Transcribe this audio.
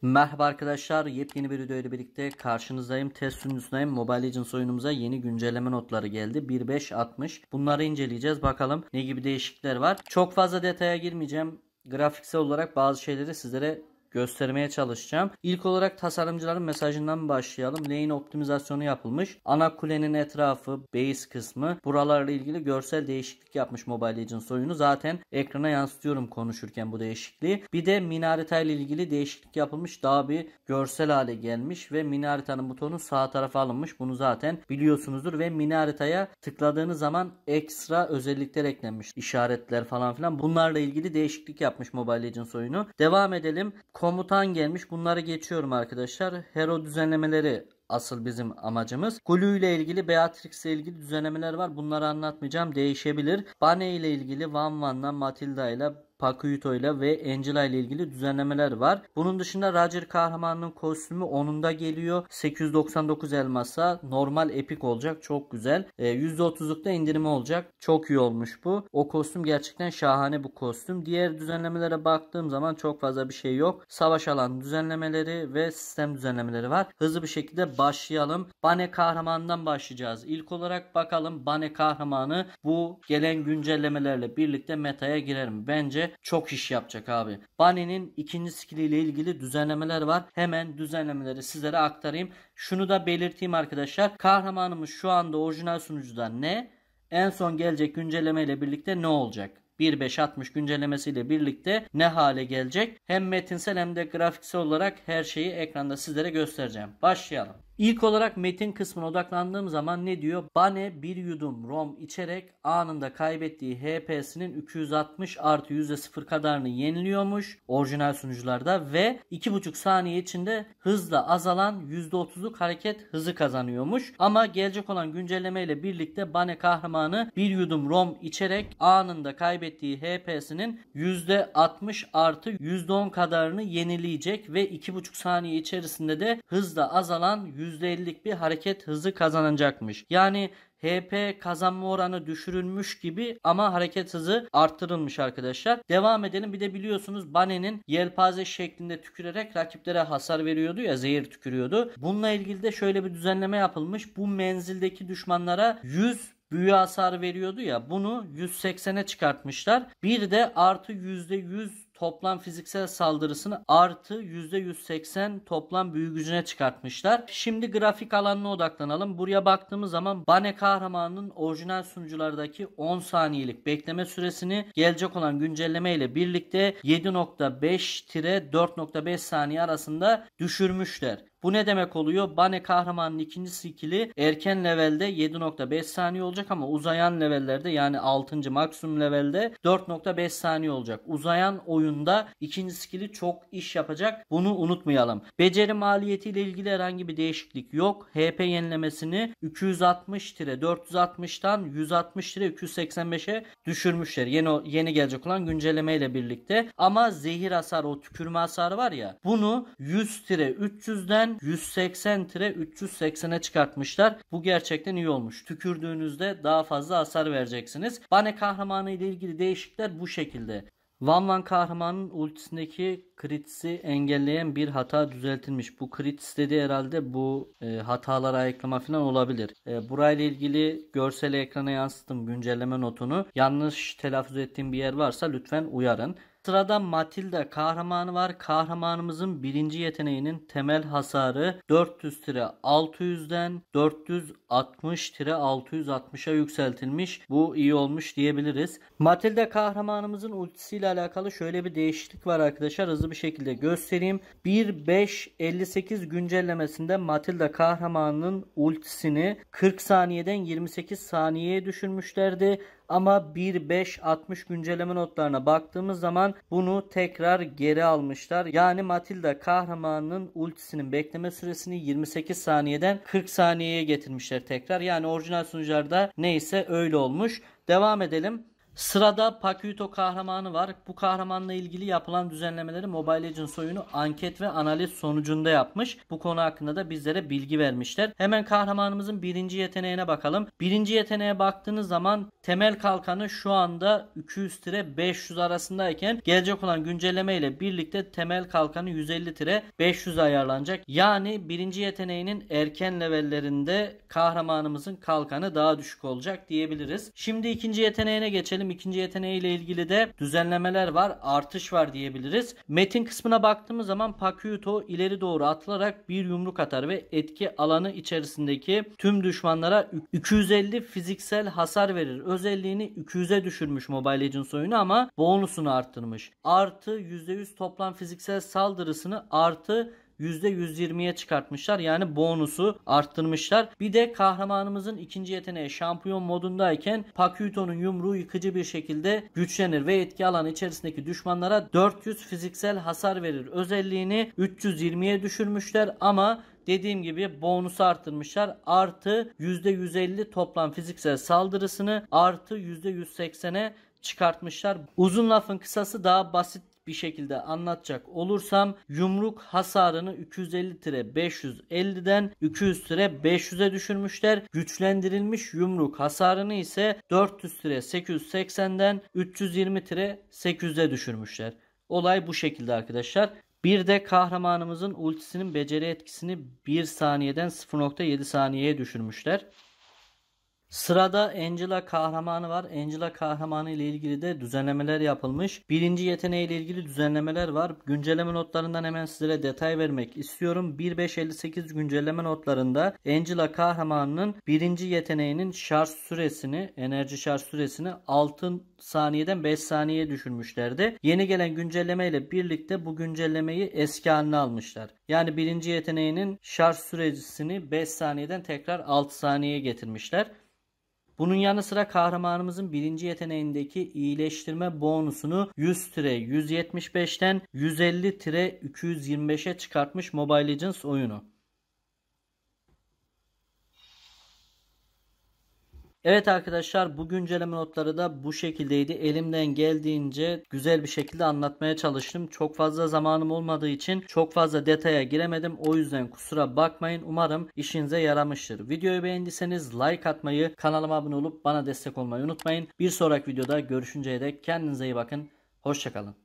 Merhaba arkadaşlar, yepyeni bir video ile birlikte karşınızdayım. Test sunucusundayım. Mobile Legends oyunumuza yeni güncelleme notları geldi. 1.5.60. Bunları inceleyeceğiz. Bakalım ne gibi değişiklikler var. Çok fazla detaya girmeyeceğim. Grafiksel olarak bazı şeyleri sizlere göstermeye çalışacağım. İlk olarak tasarımcıların mesajından başlayalım. Lane optimizasyonu yapılmış. Ana kulenin etrafı, base kısmı, buralarla ilgili görsel değişiklik yapmış Mobile Legends oyunu. Zaten ekrana yansıtıyorum konuşurken bu değişikliği. Bir de mini harita ile ilgili değişiklik yapılmış. Daha bir görsel hale gelmiş ve mini haritanın butonu sağ tarafa alınmış. Bunu zaten biliyorsunuzdur ve mini haritaya tıkladığınız zaman ekstra özellikler eklenmiş. İşaretler falan filan. Bunlarla ilgili değişiklik yapmış Mobile Legends oyunu. Devam edelim. Komutan gelmiş. Bunları geçiyorum arkadaşlar. Hero düzenlemeleri asıl bizim amacımız. Glue ile ilgili, Beatrix ile ilgili düzenlemeler var. Bunları anlatmayacağım. Değişebilir. Bunny ile ilgili Van Van'la, Matilda ile, Pakuito ile ve Angela ile ilgili düzenlemeler var. Bunun dışında Roger kahramanının kostümü 10'unda geliyor. 899 elmasa normal epik olacak. Çok güzel. %30'lukta indirimi olacak. Çok iyi olmuş bu. O kostüm gerçekten şahane bu kostüm. Diğer düzenlemelere baktığım zaman çok fazla bir şey yok. Savaş alan düzenlemeleri ve sistem düzenlemeleri var. Hızlı bir şekilde başlayalım. Bunny kahramanından başlayacağız. İlk olarak bakalım Bunny kahramanı bu gelen güncellemelerle birlikte metaya girer mi? Bence çok iş yapacak abi. Bunny'nin ikinci skill ile ilgili düzenlemeler var. Hemen düzenlemeleri sizlere aktarayım. Şunu da belirteyim arkadaşlar. Kahramanımız şu anda orijinal sunucuda ne? En son gelecek güncelleme ile birlikte ne olacak? 1.5.60 güncellemesiyle birlikte ne hale gelecek? Hem metinsel hem de grafiksel olarak her şeyi ekranda sizlere göstereceğim. Başlayalım. İlk olarak metin kısmına odaklandığım zaman ne diyor? Bunny bir yudum rom içerek anında kaybettiği HP'sinin 260 artı %0 kadarını yeniliyormuş orijinal sunucularda ve 2,5 saniye içinde hızla azalan %30'luk hareket hızı kazanıyormuş. Ama gelecek olan güncelleme ile birlikte Bunny kahramanı bir yudum rom içerek anında kaybettiği HP'sinin %60 artı %10 kadarını yenileyecek ve 2,5 saniye içerisinde de hızla azalan %50'lik bir hareket hızı kazanacakmış. Yani HP kazanma oranı düşürülmüş gibi ama hareket hızı arttırılmış arkadaşlar. Devam edelim. Bir de biliyorsunuz Bunny'nin yelpaze şeklinde tükürerek rakiplere hasar veriyordu ya, zehir tükürüyordu. Bununla ilgili de şöyle bir düzenleme yapılmış. Bu menzildeki düşmanlara 100 büyü hasar veriyordu ya, bunu 180'e çıkartmışlar. Bir de artı %100 toplam fiziksel saldırısını artı %180 toplam büyü gücüne çıkartmışlar. Şimdi grafik alanına odaklanalım. Buraya baktığımız zaman Bunny kahramanının orijinal sunuculardaki 10 saniyelik bekleme süresini gelecek olan güncelleme ile birlikte 7.5-4.5 saniye arasında düşürmüşler. Bu ne demek oluyor? Bunny kahramanın ikinci skill'i erken levelde 7.5 saniye olacak ama uzayan levellerde, yani 6. maksimum levelde 4.5 saniye olacak. Uzayan oyunda ikinci skill'i çok iş yapacak. Bunu unutmayalım. Beceri maliyeti ile ilgili herhangi bir değişiklik yok. HP yenilemesini 260-460'tan 160-285'e düşürmüşler. Yeni gelecek olan güncelleme ile birlikte. Ama zehir hasarı, o tükürme hasarı var ya, bunu 100-300'den 180-380'e çıkartmışlar. Bu gerçekten iyi olmuş. Tükürdüğünüzde daha fazla hasar vereceksiniz. Bunny kahramanı ile ilgili değişiklikler bu şekilde. Van Van kahramanın ultisindeki kritisi engelleyen bir hata düzeltilmiş. Bu kritis dediği herhalde bu hatalara ayıklama falan olabilir. Burayla ilgili görseli ekrana yansıttım, güncelleme notunu. Yanlış telaffuz ettiğim bir yer varsa lütfen uyarın. Sırada Matilda kahramanı var. Kahramanımızın birinci yeteneğinin temel hasarı 400-600'den 460-660'a yükseltilmiş. Bu iyi olmuş diyebiliriz. Matilda kahramanımızın ultisiyle alakalı şöyle bir değişiklik var arkadaşlar. Hızlı bir şekilde göstereyim. 1.5.58 güncellemesinde Matilda kahramanının ultisini 40 saniyeden 28 saniyeye düşürmüşlerdi. Ama 1.5.60 güncelleme notlarına baktığımız zaman bunu tekrar geri almışlar. Yani Matilda kahramanının ultisinin bekleme süresini 28 saniyeden 40 saniyeye getirmişler tekrar. Yani orijinal sunucularda neyse öyle olmuş. Devam edelim. Sırada Pakuito kahramanı var. Bu kahramanla ilgili yapılan düzenlemeleri Mobile Legends oyunu anket ve analiz sonucunda yapmış. Bu konu hakkında da bizlere bilgi vermişler. Hemen kahramanımızın birinci yeteneğine bakalım. Birinci yeteneğe baktığınız zaman temel kalkanı şu anda 200-500 arasındayken gelecek olan güncelleme ile birlikte temel kalkanı 150-500 ayarlanacak. Yani birinci yeteneğinin erken levellerinde kahramanımızın kalkanı daha düşük olacak diyebiliriz. Şimdi ikinci yeteneğine geçelim. İkinci yeteneğiyle ilgili de düzenlemeler var, artış var diyebiliriz. Metin kısmına baktığımız zaman Pakuito ileri doğru atılarak bir yumruk atar ve etki alanı içerisindeki tüm düşmanlara 250 fiziksel hasar verir. Özelliğini 200'e düşürmüş Mobile Legends oyunu ama bonusunu arttırmış. Artı %100 toplam fiziksel saldırısını artı %120'ye çıkartmışlar. Yani bonusu arttırmışlar. Bir de kahramanımızın ikinci yeteneği şampiyon modundayken Pakuito'nun yumruğu yıkıcı bir şekilde güçlenir ve etki alanı içerisindeki düşmanlara 400 fiziksel hasar verir. Özelliğini 320'ye düşürmüşler ama dediğim gibi bonusu arttırmışlar. Artı %150 toplam fiziksel saldırısını artı %180'e çıkartmışlar. Uzun lafın kısası daha basit bir şekilde anlatacak olursam yumruk hasarını 250-550'den 200-500'e düşürmüşler. Güçlendirilmiş yumruk hasarını ise 400-880'den 320-800'e düşürmüşler. Olay bu şekilde arkadaşlar. Bir de kahramanımızın ultisinin beceri etkisini 1 saniyeden 0.7 saniyeye düşürmüşler. Sırada Angela kahramanı var. Angela kahramanı ile ilgili de düzenlemeler yapılmış. Birinci yeteneği ile ilgili düzenlemeler var. Güncelleme notlarından hemen sizlere detay vermek istiyorum. 1.5.58 güncelleme notlarında Angela kahramanının birinci yeteneğinin şarj süresini, enerji şarj süresini 6 saniyeden 5 saniyeye düşürmüşlerdi. Yeni gelen güncelleme ile birlikte bu güncellemeyi eski haline almışlar. Yani birinci yeteneğinin şarj süresini 5 saniyeden tekrar 6 saniyeye getirmişler. Bunun yanı sıra kahramanımızın birinci yeteneğindeki iyileştirme bonusunu 100-175'ten 150-225'e çıkartmış Mobile Legends oyunu. Evet arkadaşlar, bu güncelleme notları da bu şekildeydi. Elimden geldiğince güzel bir şekilde anlatmaya çalıştım. Çok fazla zamanım olmadığı için çok fazla detaya giremedim. O yüzden kusura bakmayın. Umarım işinize yaramıştır. Videoyu beğendiyseniz like atmayı, kanalıma abone olup bana destek olmayı unutmayın. Bir sonraki videoda görüşünceye dek kendinize iyi bakın. Hoşça kalın.